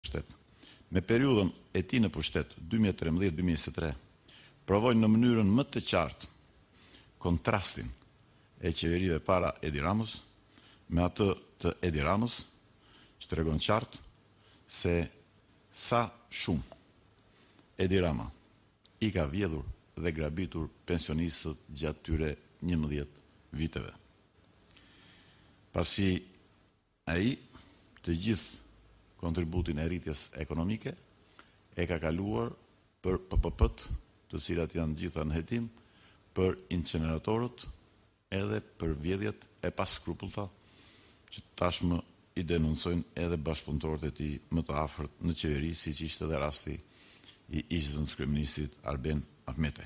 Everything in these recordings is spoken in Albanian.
pushtet. Me periudhën e tij në pushtet 2013-2023 provojnë në mënyrën më të qartë kontrastin e qeverive para Edi Ramës me atë të Edi Ramës, që tregon qartë se sa shumë Edi Rama i ka vjedhur dhe grabitur pensionistët gjatë tyre 11 viteve. Pasi ai të gjithë kontributin e rritjes ekonomike e ka kaluar për PPP-t, të cilat janë gjitha në hetim, për incineratorët edhe për vjedhjet e paskrupullta që tashmë i denuncojnë edhe bashkëpunëtorët e tij më të afërt në qeveri, siç ishte edhe rasti i ish-zëvendësministit kryeministit Arben Ahmetaj.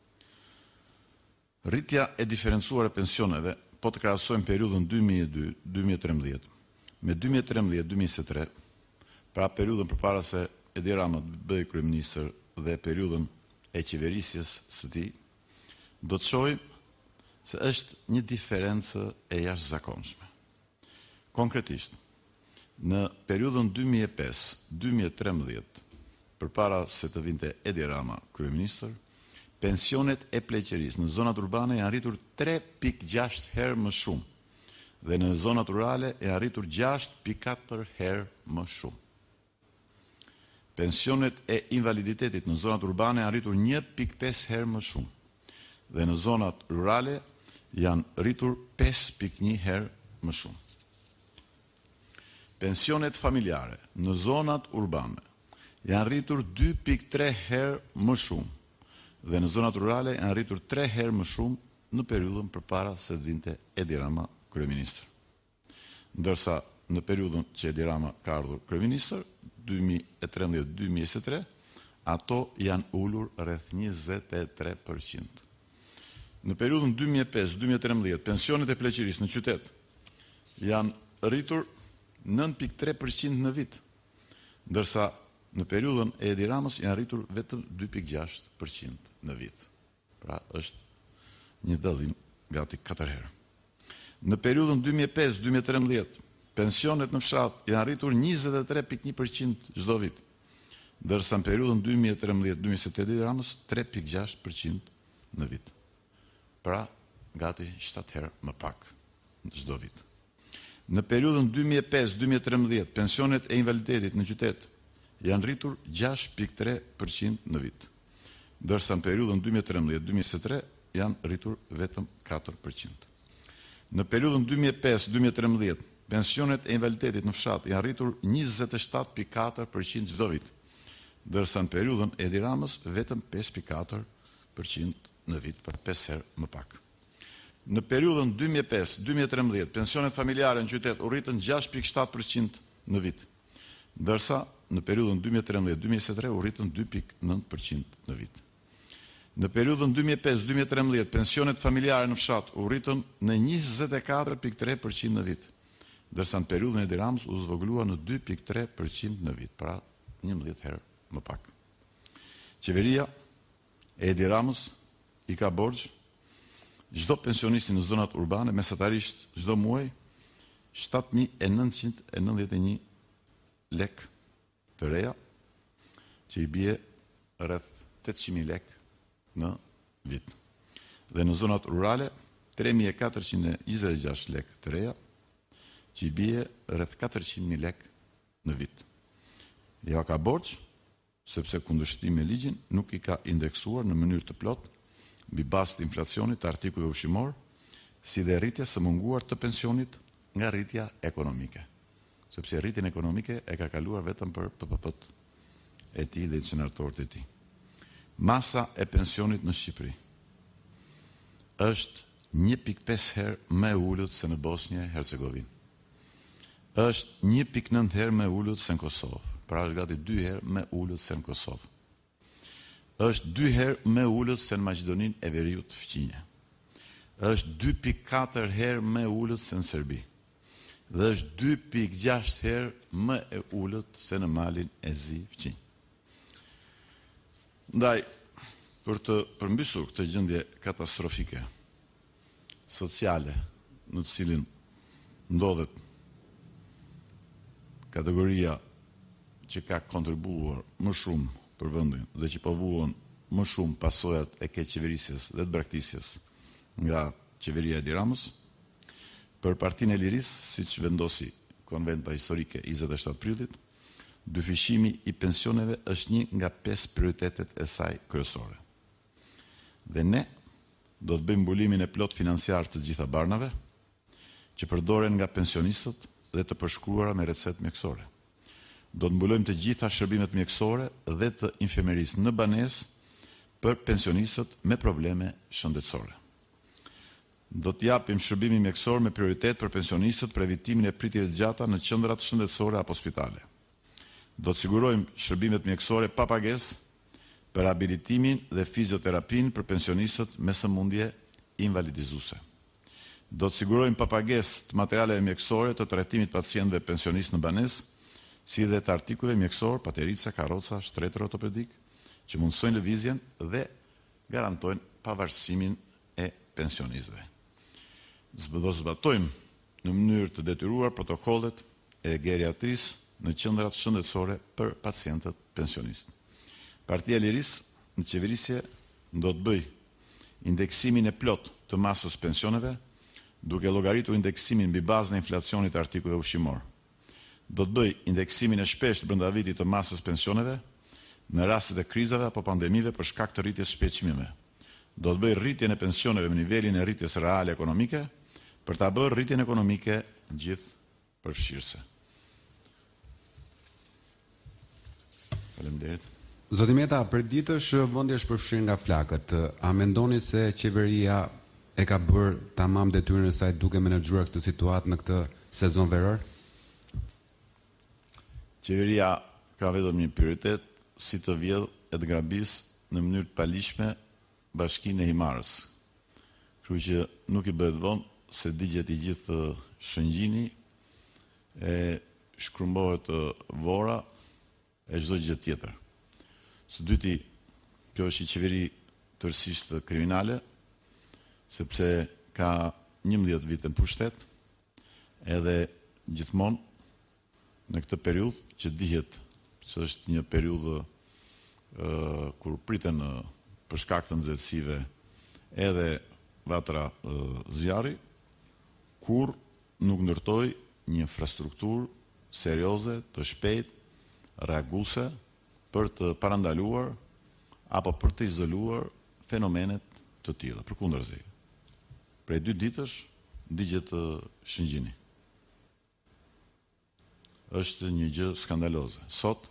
Rritja e diferencuar e pensioneve, po të krahasojmë periudhën 2002-2013 me 2013-2023, pra periudhën përpara se Edi Rama të bëhej kryeminist dhe periudhën e qeverisjes së tij, do të shohim se është një diferencë e jashtëzakonshme. Konkretisht, në periudhën 2005-2013, përpara se të vinte Edi Rama kryeminist, pensionet e pleqërisë në zonat urbane janë rritur 3.6 herë më shumë dhe në zonat rurale janë rritur 6.4 herë më shumë. Pensionet e invaliditetit në zonat urbane janë rritur 1.5 herë më shumë dhe në zonat rurale janë rritur 5.1 herë më shumë. Pensionet familjare në zonat urbane janë rritur 2.3 herë më shumë dhe në zonat rurale janë rritur 3 herë më shumë në periudhën përpara se të vinte Edi Rama kryeminist. Ndërsa në periudhën që Edi Rama ka ardhur kryeminist, 2013-2023, ato janë ulur rreth 23%. Në periudhën 2005-2013, pensionet e pleqërisë në qytet janë rritur 9.3% në vit, ndërsa në periudhën e Edi Ramës janë rritur vetëm 2.6% në vit. Pra është një dallim gati 4 herë. Në periudhën 2005-2013, pensionet në fshat janë rritur 23.1% çdo vit, ndërsa në periudhën 2013-2017 Edi Ramës 3.6% në vit. Pra gati 7 herë më pak çdo vit. Në periudhën 2005-2013, pensionet e invaliditetit në qytet janë rritur 6.3% në vit, ndërsa në periudhën 2013-2023 janë rritur vetëm 4%. Në periudhën 2005-2013, pensionet e invaliditetit në fshat janë rritur 27.4% çdo vit, ndërsa në periudhën e Edi Ramës vetëm 5.4% në vit, për 5 herë më pak. Në periudhën 2005-2013, pensionet familjare në qytet u rritën 6.7% në vit, ndërsa në periudhën 2013-2023 u rritën 2.9% në vit. Në periudhën 2005-2013, pensionet familjare në fshat u rritën në 24.3% në vit, ndërsa në periudhën e Edi Ramës u zvoglua në 2.3% në vit, pra 11 herë më pak. Qeveria e Edi Ramës i ka borxh çdo pensionisti në zonat urbane mesatarisht çdo muaj 7.991 lek të reja, që i bie rreth 800.000 lek në vit. Dhe në zonat rurale 3.426 lek të reja, që i bie rreth 400.000 lek në vit. Ja ka borxh sepse kundërshtimi me ligjin nuk i ka indeksuar në mënyrë të plotë mbi bazë të inflacionit të artikujve ushqimor, si dhe rritja së munguar të pensionit nga rritja ekonomike. Sepse rritjen ekonomike e ka kaluar vetëm për PPP-t e tij dhe incineratorët e tij. Masa e pensionit në Shqipëri është 1.5 herë më e ulët se në Bosnjë e Hercegovinë. Është 1.9 herë më e ulët se në Kosovë, pra është gati 2 herë më e ulët se në Kosovë. Është 2 herë më e ulët se në Maqedoninë e Veriut Fqinje. Është 2.4 herë më e ulët se në Serbi. Dhe është 2.6 herë më e ulët se në Malin e Zi Fqinj. Ndaj, për të përmbysur këtë gjendje katastrofike sociale në të cilin ndodhet kategoria që ka kontribuar më shumë për vendin dhe që po vuan më shumë pasojat e keq qeverisjes dhe të braktisjes nga qeveria e Edi Ramës. Për Partinë e Lirisë, siç vendosi Konventa Historike 27 prillit, dyfishimi i pensioneve është një nga 5 prioritetet e saj kryesore. Dhe ne do të bëjmë mbulimin e plot financiar të gjitha barnave që përdoren nga pensionistët dhe të përshkruara me recetë mjekësore. Do të mbulojmë të gjitha shërbimet mjekësore dhe të infermerisë në banesë për pensionistët me probleme shëndetësore. Do të japim shërbimi mjekësor me prioritet për pensionistët për evitimin e pritjeve të gjata në qendrat shëndetësore apo spitale. Do të sigurojmë shërbimet mjekësore pa pagesë për abilitimin dhe fizioterapinë për pensionistët me sëmundje invalidizuese. Do të sigurojmë pa pagesë të materialeve mjekësore të trajtimit pacientëve pensionistë në banesë, si dhe të artikujve mjekësor, paterica, karroca, shtretër ortopedik, që mundsojnë lëvizjen dhe garantojnë pavarësimin e pensionistëve. Do zbatojmë në mënyrë të detyruar protokollet e geriatrisë në qendrat shëndetësore për pacientët pensionistë. Partia e Lirisë në qeverisje do të bëj indeksimin e plot të masës pensioneve, duke llogaritur indeksimin mbi bazën e inflacionit të artikujve ushqimor. Do të bëj indeksimin e shpeshtë brenda vitit të masës pensioneve në rastet e krizave apo pandemive për shkak të rritjes së çmimeve. Do të bëj rritjen e pensioneve me nivelin e rritjes reale ekonomike për ta bërë rritjen ekonomike gjithëpërfshirëse. Faleminderit. Zoti Meta, për ditësh vendi është përfshirë nga flakët. A mendoni se qeveria e ka bërë tamam detyrën e saj duke menaxhuar këtë situatë në këtë sezon veror? Qeveria ka vetëm një prioritet, si të vjedh e të grabisë në mënyrë të palishme Bashkinë e Himarës. Kështu që nuk i bëhet vonë se digjet i gjithë Shëngjini, e shkrumbohet Vora e çdo gjë tjetër. Së dyti, kjo është një qeveri tërësisht kriminale, sepse ka 11 vite në pushtet, edhe gjithmonë në këtë periudhë që dihet se është një periudhë kur priten për shkak të nxehtësive edhe vatra zjarri, kur nuk ndërtoi një infrastrukturë serioze, të shpejtë, reaguese për të parandaluar apo për të izoluar fenomenet të tilla. Përkundërzi, prej 2 ditësh digjet Shëngjini. Është një gjë skandaloze. Sot,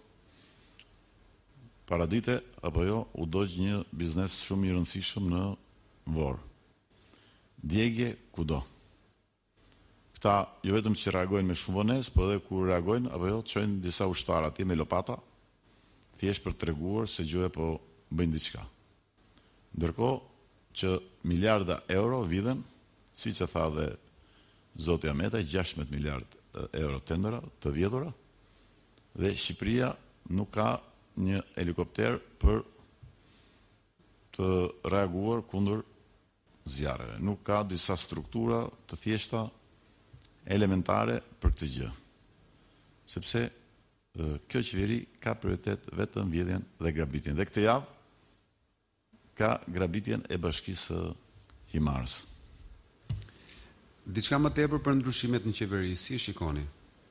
paradite apo jo, u dogj një biznes shumë i rëndësishëm në Vorë. Djegje kudo. Këta jo vetëm që reagojnë me shumë vonesë, po edhe kur reagojnë apo jo, çojnë disa ushtarë atje me lopata, thjesht për treguar se gjoja po bëjnë diçka. Ndërkohë që miliarda euro vidhen, siç e tha dhe zoti Ameta, 16 miliard euro tendera të vjedhura, dhe Shqipëria nuk ka një helikopter për të reaguar kundër zjarreve. Nuk ka disa struktura të thjeshta elementare për këtë gjë. Sepse kjo qeveri ka prioritet vetëm vjedhjen dhe grabitjen. Dhe këtë javë ka grabitjen e Bashkisë Himarës. Diçka më tepër për ndryshimet në qeveri, si shikoni?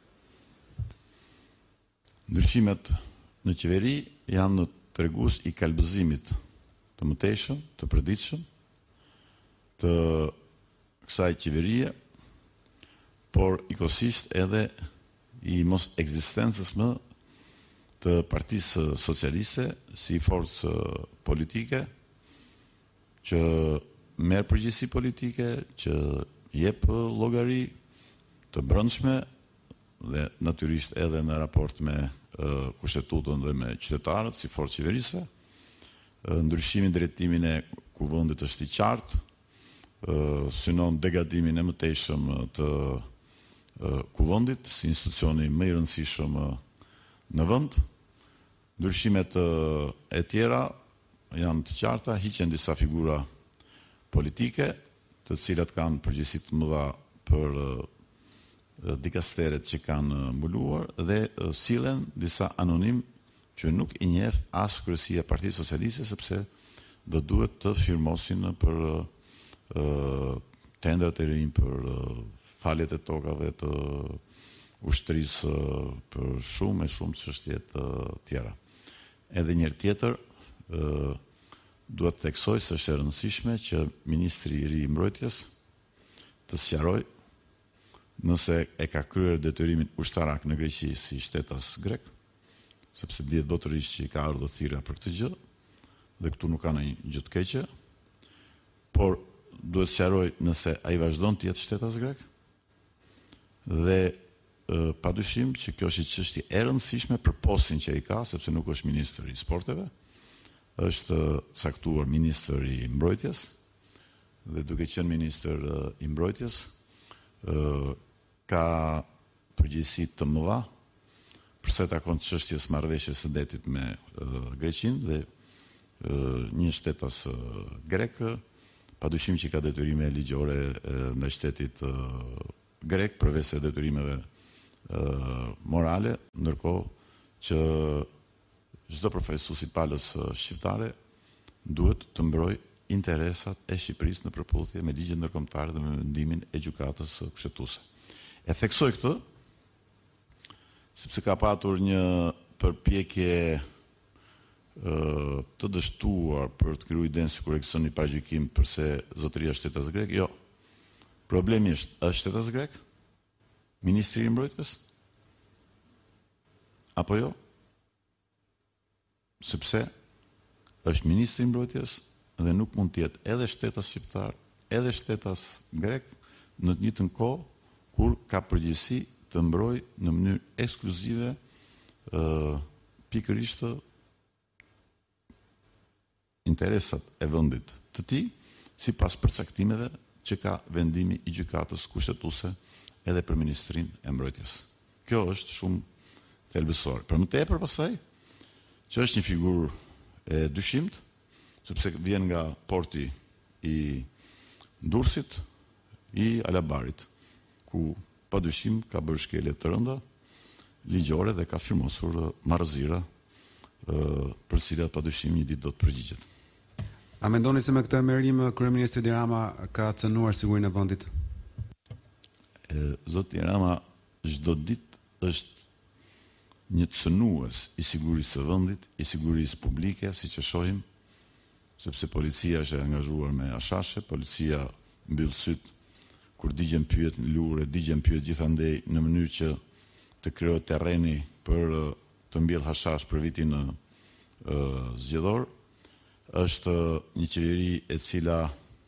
Ndryshimet në qeveri janë tregues i kalbëzimit të mëtejshëm, të përditshëm, të kësaj qeverie, por ikosisht edhe i mos ekzistencës më të Partisë Socialiste si forcë politike që merr përgjegjësi politike, që jep llogari të brendshme dhe natyrisht edhe në raport me kushtetutën dhe me qytetarët si forcë qeverise. Ndryshimin drejtimin e kuvendit është i qartë, synon degadimin e mëtejshëm të kuvendit si institucioni më i rëndësishëm në vend. Ndryshimet e tjera janë të qarta, hiqen disa figura politike, të cilat kanë përgjegjësi të mëdha për dikasteret që kanë mbuluar dhe sillen disa anonim që nuk i njeh as kryesia e Partisë Socialiste, sepse do duhet të firmosin për tendrat e rinj, për faljet e tokave të ushtrisë, për shumë çështje të tjera. Edhe njëherë tjetër, duhet të theksoj se është e rëndësishme që Ministri i Ri i Mbrojtjes të sqarojë nëse e ka kryer detyrimin ushtarak në Greqi si shtetas grek, sepse dihet botërisht që i ka ardhur thirrja për këtë gjë, dhe këtu nuk ka ndonjë gjë të keqe, por duhet sqaroj nëse ai vazhdon të jetë shtetas grek, dhe padyshim që kjo është çështje e rëndësishme për postin që ai ka, sepse nuk është ministri i sporteve, është caktuar ministër i mbrojtjes, dhe duke qenë ministër i mbrojtjes, ka përgjegjësi të mëdha për sa i takon çështjes marrëveshjes së detit me Greqinë, dhe një shtetas grek padyshim që ka detyrime ligjore ndaj shtetit grek, përveç se detyrimeve morale, ndërkohë që çdo profesus i palës shqiptare duhet të mbrojë interesat e Shqipërisë në përputhje me ligjet ndërkombëtare dhe me vendimin e gjykatës kushtetuese. E theksoj këtë sepse ka patur një përpjekje të dështuar për të krijuar idenë sikur ekzistoni paragjykim përse zotëria është shtetas grek. Jo. Problemi është shtetas grek? Ministri i Mbrojtjes? Apo jo? Sepse është ministri i Mbrojtjes dhe nuk mund të jetë edhe shtetas shqiptar, edhe shtetas grek në të njëjtën kohë kur ka përgjegjësi të mbrojë në mënyrë ekskluzive pikërisht interesat e vendit të tij, sipas përcaktimeve që ka vendimi i gjykatës kushtetuese edhe për Ministrinë e Mbrojtjes. Kjo është shumë thelbësore. Për më tepër pastaj, që është një figurë e dyshimt, sepse vjen nga porti i Durrësit, i Alabarit, ku padyshim ka bërë shkelje të rënda ligjore dhe ka firmosur marrëzira për cilat padyshim një ditë do të përgjigjet. A mendoni se me këtë emërim kryeministri Edi Rama ka cënuar sigurinë e vendit? Zoti Rama çdo ditë është një cënues i sigurisë së vendit, i sigurisë publike, siç e shohim, sepse policia është e angazhuar me ashashe, policia mbyll syt kur digjen pyet në lule, digjen pyet gjithandej në mënyrë që të krijohet terreni për të mbjellë hashash për vitin zgjedhor. Është një qeveri e cila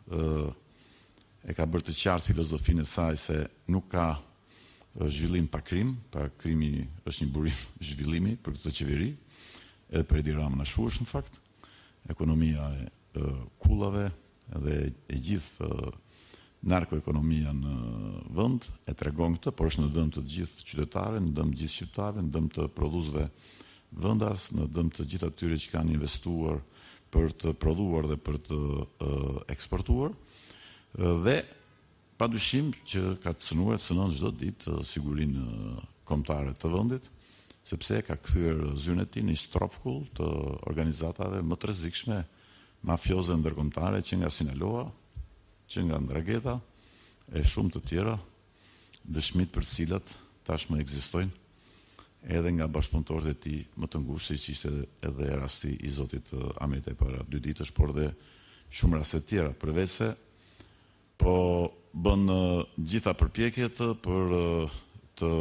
e ka bërë të qartë filozofinë e saj se nuk ka zhvillim pa krim, pa krimi është një burim zhvillimi për këtë qeveri, edhe për Edi Ramën ashtu është në fakt. Ekonomia e kullave dhe e gjithë narkoekonomia në vend e tregon këtë, por është në dëm të gjithë qytetarëve, në dëm të gjithë shqiptarëve, në dëm të prodhuesve vendas, në dëm të gjithë atyre që kanë investuar për të prodhuar dhe për të eksportuar, dhe padyshim që ka cënuar çdo ditë sigurinë kombëtare të vendit, sepse ka kthyer zyrën e tij në strofkull të organizatave më të rrezikshme mafioze ndërkombëtare, që nga Sinaloa, që nga Ndragheta e shumë të tjera, dëshmit për cilat tashmë ekzistojnë edhe nga bashkëpunëtorët e tij më të ngushtë, siç ishte edhe rasti i zotit Amete para 2 ditësh, por dhe shumë raste të tjera, përveç se po bën gjitha përpjekjet për të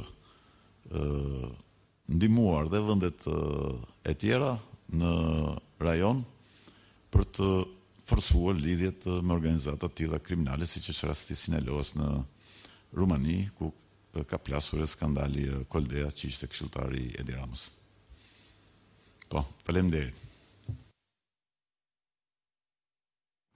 ndihmuar dhe vendet e tjera në rajon për të forcuar lidhjet me organizata të tilla kriminale, siç është rasti i Sinaloas në Rumani, ku ka plasur skandali Koldea, që ishte këshilltari i Edi Ramës. Po, faleminderit.